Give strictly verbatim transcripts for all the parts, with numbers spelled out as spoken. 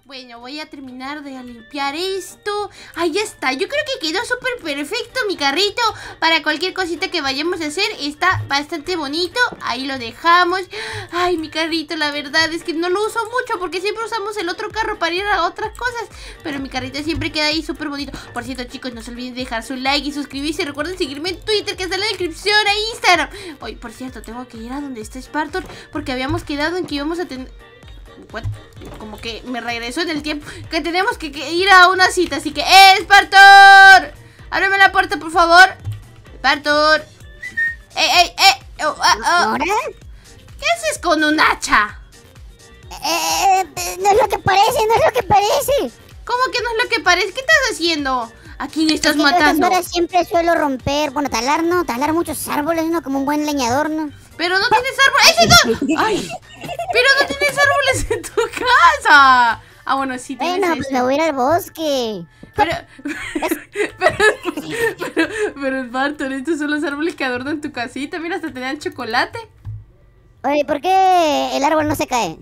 Bueno, voy a terminar de limpiar esto. Ahí ya está, yo creo que quedó súper perfecto mi carrito. Para cualquier cosita que vayamos a hacer. Está bastante bonito, ahí lo dejamos. Ay, mi carrito, la verdad es que no lo uso mucho, porque siempre usamos el otro carro para ir a otras cosas. Pero mi carrito siempre queda ahí súper bonito. Por cierto, chicos, no se olviden de dejar su like y suscribirse. Recuerden seguirme en Twitter, que está en la descripción, e Instagram. Hoy, por cierto, tengo que ir a donde está Spartor, porque habíamos quedado en que íbamos a tener... What? Como que me regresó en el tiempo. Que tenemos que, que ir a una cita. Así que, ¡eh, Spartor! Ábreme la puerta, por favor. Spartor. ¡Ey, ey, ey! Oh, oh, oh. ¿Qué haces con un hacha? Eh, no es lo que parece, no es lo que parece. ¿Cómo que no es lo que parece? ¿Qué estás haciendo? ¿A quién estás Porque matando? Yo siempre suelo romper, bueno, talar, ¿no? Talar muchos árboles, ¿no? Como un buen leñador, ¿no? Pero no tienes árboles. ¡Ese no! ¡Ay! Pero no tienes árboles en tu casa. Ah, bueno, sí tienes. Bueno, pues este. me voy a ir al bosque. Pero, pero, pero, pero, Spartor, estos son los árboles que adornan tu casita. Mira, hasta tenían chocolate. Oye, ¿por qué el árbol no se cae?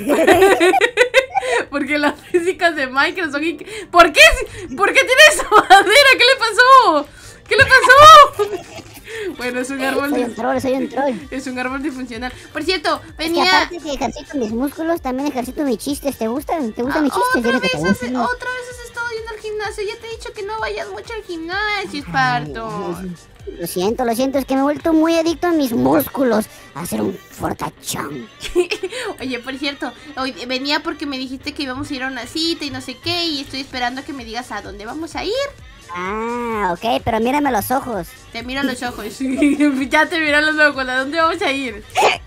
Porque las físicas de Minecraft son... ¿Por qué? ¿Por qué tiene esa madera? ¿Qué le pasó? ¿Qué le pasó? Bueno, es un árbol... Soy un troll, soy un troll. Es un árbol disfuncional. Por cierto, venía... Es que aparte que ejercito mis músculos, también ejercito mis chistes. ¿Te gustan? ¿Te gustan ah, mis chistes? Otra Dime vez, que te has, gustan. otra vez has estado yendo al gimnasio. Ya te he dicho que no vayas mucho al gimnasio, Spartor. Lo siento, lo siento, es que me he vuelto muy adicto a mis músculos. A ser un fortachón. Oye, por cierto, hoy venía porque me dijiste que íbamos a ir a una cita y no sé qué. Y estoy esperando a que me digas a dónde vamos a ir. Ah, ok, pero mírame los ojos. Te miro los ojos. Ya te miro los ojos. ¿A dónde vamos a ir?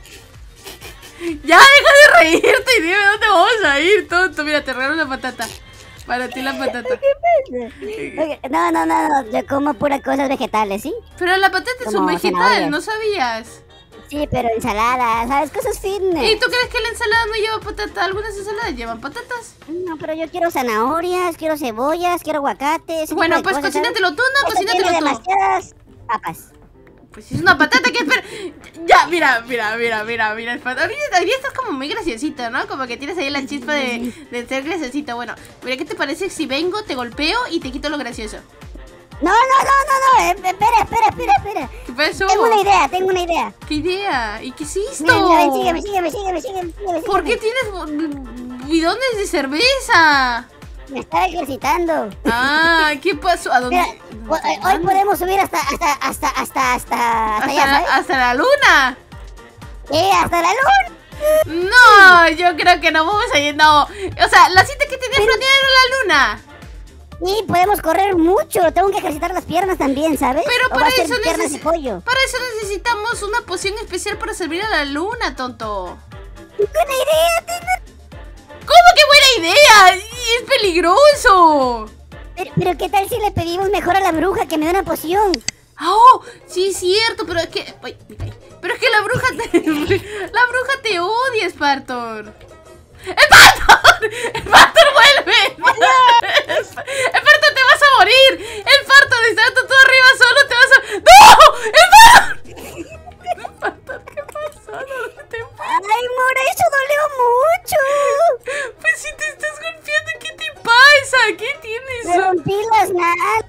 Ya, deja de reírte y dime dónde vamos a ir, tonto. Mira, te regalo una patata. Para ti la patata. Okay, no, no, no, no, yo como puras cosas vegetales, ¿sí? Pero la patata es un vegetal, zanahoria. ¿no sabías? Sí, pero ensalada, ¿sabes? Cosas fitness. ¿Y tú crees que la ensalada no lleva patata? Algunas ensaladas llevan patatas. No, pero yo quiero zanahorias, quiero cebollas, quiero aguacates. Bueno, pues cosas, cocínatelo tú, no, cocínatelo tú. Demasiadas papas. Pues es una patata que espera. Ya, mira, mira, mira, mira, mira. Ahorita, ahorita estás como muy graciosito, ¿no? Como que tienes ahí la chispa de, de ser graciosito. Bueno, mira, ¿qué te parece si vengo, te golpeo y te quito lo gracioso? No, no, no, no, no, eh, espera, espera, espera, espera. ¿Qué pasó? Tengo una idea, tengo una idea. ¿Qué idea? ¿Y qué hiciste? Mira, mira, ven, sígueme, sígueme, sígueme, sígueme, sígueme. ¿Por qué tienes bidones de cerveza? Me estaba ejercitando. Ah, ¿qué pasó? ¿A dónde? Mira, hoy, hoy podemos subir hasta, hasta, hasta, hasta, hasta, hasta, ¿Hasta, allá, la, ¿sabes? ¿Hasta la luna? Sí, hasta la luna. No, yo creo que no vamos a ir, no. O sea, la cita que tenías planeada era la luna. Sí, podemos correr mucho. Tengo que ejercitar las piernas también, ¿sabes? Pero O para va a ser eso, piernas neces de pollo. para eso necesitamos una poción especial para servir a la luna, tonto. Buena idea, tengo... ¿Cómo que buena idea? ¡Es peligroso! Pero, pero ¿qué tal si le pedimos mejor a la bruja que me dé una poción? Oh, sí es cierto, pero es que... Ay, me caí. Pero es que la bruja te... la bruja te odia, Spartor. ¡Spartor! ¡Spartor, vuelve! ¡Spartor, te vas a morir! ¡Spartor, estando tú arriba solo te vas a... ¡No! ¡Spartor! ¡Spartor, qué pasó! ¿Dónde te fue? ¡Ay, Mora, eso dolió mucho! Pues si te estás golpeando, ¿qué te pasa? ¿Qué tienes? Me rompí las nalgas.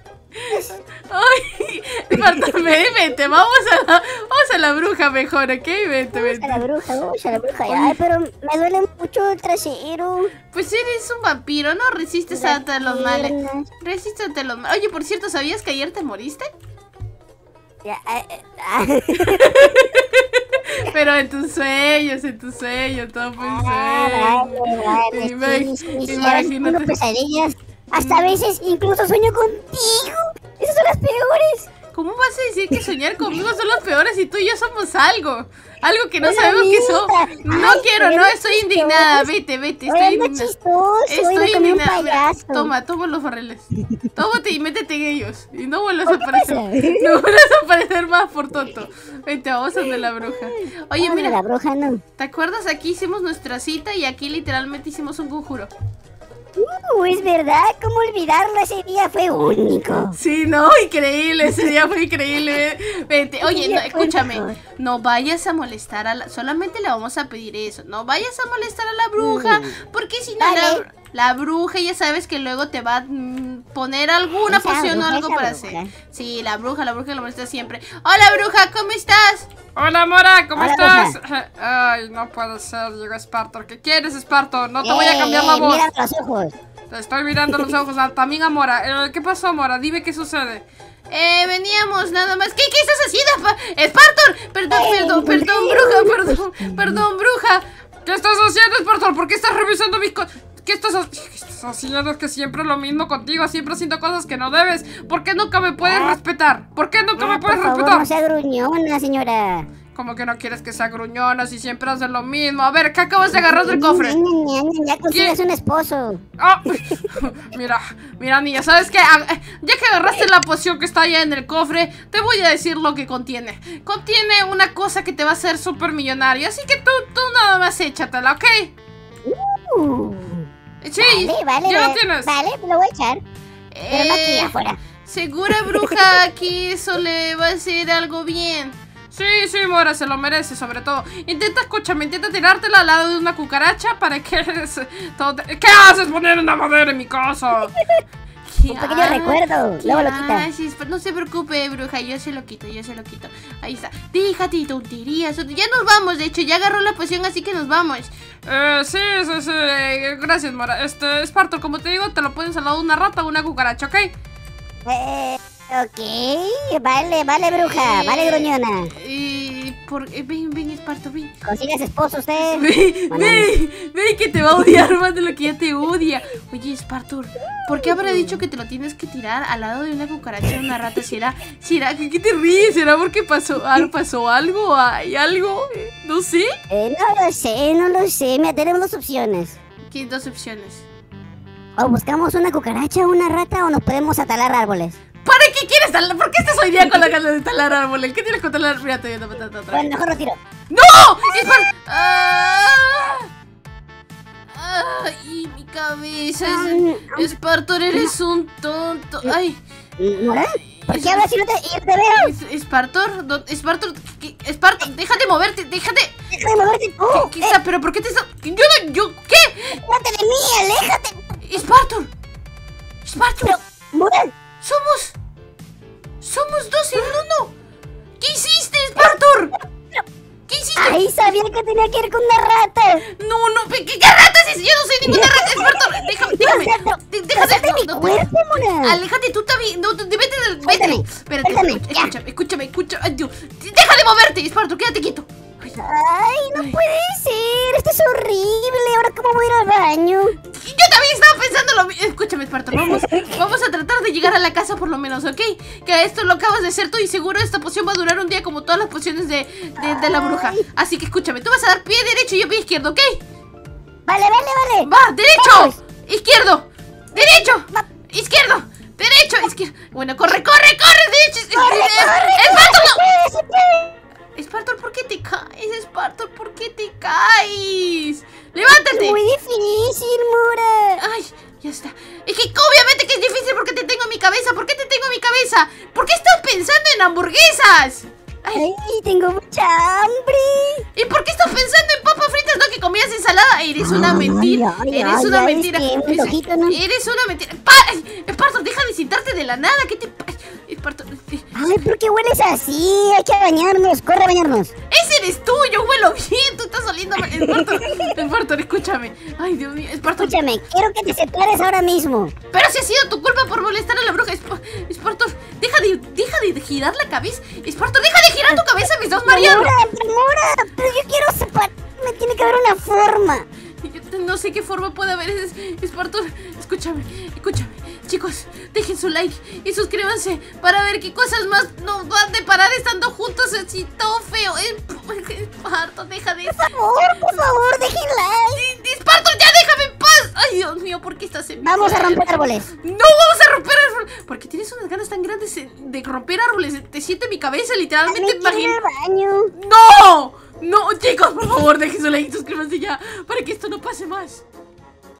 Ay, Spartor, ven, vente, vamos a la, vamos a la bruja mejor, ¿ok? Vente, Vamos vente. a la bruja, vamos a la bruja. Ay, pero me duele mucho el trasero. Pues eres un vampiro, no resistes Las ante los males. piernas. Resistes ante los males. Oye, por cierto, ¿sabías que ayer te moriste? Ya, eh, ah. Pero en tus sueños, en tus sueños, todo fue un Ah, sueño. vale, vale, Ima- sí, sí, sí, a veces tengo imagínate. pesadillas. Hasta a veces incluso sueño contigo. Esas son las peores. ¿Cómo vas a decir que soñar conmigo son los peores y tú y yo somos algo? Algo que no Una sabemos que amiga. somos. No Ay, quiero, pero no, es estoy chistoso. indignada. Vete, vete, estoy Oye, no indignada. chistoso. Hoy Estoy me comí un indignada. Mira, payaso. toma, toma los farreles. Tómate y métete en ellos. Y no vuelvas a ¿Qué aparecer. pasa? No vuelvas a aparecer más por tonto. Vente, vamos a donde la bruja. Oye, Ah, mira, la bruja no. ¿te acuerdas? Aquí hicimos nuestra cita y aquí literalmente hicimos un conjuro. Uh, es verdad, ¿cómo olvidarlo? Ese día fue único. Sí, no, increíble, ese día fue increíble. Vete, oye, Ese no, día fue escúchame, mejor. no vayas a molestar a la... Solamente le vamos a pedir eso, no vayas a molestar a la bruja, Mm. porque si no Vale. la, La bruja ya sabes que luego te va a mm, poner alguna Esa poción o bruja, algo esa para bruja. hacer. Sí, la bruja, la bruja lo molesta siempre. Hola, bruja, ¿cómo estás? Hola, Mora, ¿cómo Hola, estás? Ay, no puede ser, llegó Spartor. ¿Qué quieres, Spartor? No te voy a cambiar la Eh, voz. Mira los ojos. Te estoy mirando los ojos. ah, También a Mora. Eh, ¿Qué pasó, Mora? Dime qué sucede. Eh, veníamos nada más. ¿Qué, qué estás haciendo? Pa- Spartor, perdón, Eh, perdón, perdón, bruja, perdón, perdón, bruja. ¿Qué estás haciendo, Spartor? ¿Por qué estás revisando mis cosas? ¿Qué estás, ha- ¿Qué estás haciendo? Es que siempre lo mismo contigo, siempre haciendo cosas que no debes. ¿Por qué nunca me puedes Ah. respetar? ¿Por qué nunca Ah, me puedes por favor, respetar? no sea gruñona, señora. Como que no quieres que sea gruñona si siempre haces lo mismo. A ver, ¿qué acabas de agarrar del cofre? Ña, Ña, Ña, Ya consigues ¿Qué? un esposo. Ah, mira, mira niña, ¿sabes qué? Ah, ya que agarraste la poción que está allá en el cofre, te voy a decir lo que contiene. Contiene una cosa que te va a hacer súper millonario, así que tú, tú nada más échatela, ¿ok? Uh, Sí, vale, vale, ya vale, lo tienes. Vale, lo voy a echar. Pero no aquí Eh, afuera. segura bruja que eso le va a hacer algo bien. Sí, sí, Mora, se lo merece, sobre todo. Intenta, escúchame, intenta tirártela al lado de una cucaracha para que se- todo te- ¿Qué haces poner una madera en mi casa? ¿Qué Un pequeño ha- recuerdo, qué luego lo quita. haces? Pero no se preocupe, bruja, yo se lo quito, yo se lo quito. Ahí está. Déjate de tonterías. Ya nos vamos, de hecho, ya agarró la poción, así que nos vamos. Eh, sí, sí, sí, eh, gracias, Mora. Este, Spartor, como te digo, te lo pones al lado de una rata o una cucaracha, ¿ok? Eh, ok, vale, vale, bruja, vale, gruñona. Eh, por, eh, ven, ven, Esparto, ven. ¿Consigues esposo usted? Ve, Bueno. ve, ve que te va a odiar más de lo que ya te odia. Oye, Spartor, ¿por qué habrá dicho que te lo tienes que tirar al lado de una cucaracha o una rata? ¿Será, será, ¿qué, qué te ríes? ¿Será porque pasó, algo, pasó algo? ¿Hay algo? Eh, No sé. Eh, no lo sé, no lo sé. Mira, tenemos dos opciones. ¿Qué dos opciones? O buscamos una cucaracha o una rata o nos podemos atalar árboles. ¿Para qué quieres talar? ¿Por qué estás hoy día con la gana de talar árboles? ¿Qué tienes con talar? Mira, te voy a matar otra vez. Bueno, mejor lo tiro. ¡No! ¡Espar! ¡Ah! ¡Ay, mi cabeza! Es- Spartor, eres un tonto. ¡Ay! ¿Mora? ¿Por qué hablas si no te, y no te veo? Es- Spartor, do- Spartor, ¿qué- qué- Spartor, déjate moverte, déjate. Deja de moverte tú. ¿Qué está? ¿Pero por qué te está...? Yo no, yo, ¿qué? Déjate de mí, aléjate. Spartor, Spartor, Pero, Mora, somos, somos dos en uno. ¿Qué hiciste, Spartor? ¿Qué hiciste? ahí sabía que tenía que ir con una rata. No, no, ¿qué, qué rata es esa? Yo no soy ninguna rata, Spartor. Déjame, déjame. de- Déjate, Déjate mi no, no, cuerpo, Mora. aléjate tú también. No, tú- vete del. Suéltame, Vete. Espérate, suéltame, escucha- ya. escúchame, escúchame, escúchame. Ay, Dios. Deja de moverte, Spartor, quédate quieto. Ay, Ay, no Ay. puede ser. Esto es horrible. Ahora, ¿cómo voy a ir al baño? Y yo también estaba pensando lo mismo. Escúchame, Spartor, vamos, vamos a tratar de llegar a la casa por lo menos, ¿ok? Que esto lo acabas de hacer tú y seguro esta poción va a durar un día como todas las pociones de, de, de la bruja. Así que escúchame, tú vas a dar pie derecho y yo pie izquierdo, ¿ok? Vale, vale, vale. Va, derecho, Vamos. izquierdo, derecho, izquierdo, derecho, izquierdo. Bueno, corre, corre, corre, derecho, Corre, izquierdo. corre, Spartor, corre, no. se puede, se puede. Spartor, ¿por qué te caes? Spartor, ¿por qué te caes? ¡Levántate! Es muy difícil, Mora. Ay, ya está. Es que obviamente que es difícil porque te tengo en mi cabeza. ¿Por qué te tengo en mi cabeza? ¿Por qué estás pensando en hamburguesas? Ay, Ay, tengo mucha hambre. ¿y por qué estás pensando en papas fritas? No, que comías ensalada. Eres una Ay, mentira. ay, Eres ay, una ay, mentira. es que un Es- ojito, ¿no? Eres una mentira. Pa ay, Spartor, deja de sentarte de la nada. ¿Qué te pasa? Spartor, eh, Ay, ¿por qué hueles así? Hay que bañarnos. Corre a bañarnos. ese eres tú. Yo huelo bien. Tú estás oliendo mal. Spartor, Spartor, escúchame. Ay, Dios mío. Spartor, Escúchame, quiero que te separes ahora mismo. pero si ha sido tu culpa por molestar a la bruja. Sp- Spartor, deja de, deja de girar la cabeza. Spartor, deja de girar tu cabeza, me estás mareando. Mora, Mora, pero yo quiero separarme. Tiene que haber una forma. Yo te- no sé qué forma puede haber. Es, Spartor, escúchame, escúchame. Chicos, dejen su like y suscríbanse para ver qué cosas más nos van a deparar estando juntos así todo feo. Spartor, deja de... Por favor, por favor, dejen like. Spartor, ya déjame en paz. Ay, Dios mío, ¿por qué estás en mi Vamos a cuerpo? romper árboles. No vamos a romper árboles. Porque tienes unas ganas tan grandes de romper árboles. Te siento en mi cabeza, literalmente. También quiero ir Imagino. al baño. ¡No! No, chicos, por favor, dejen su like y suscríbanse ya para que esto no pase más.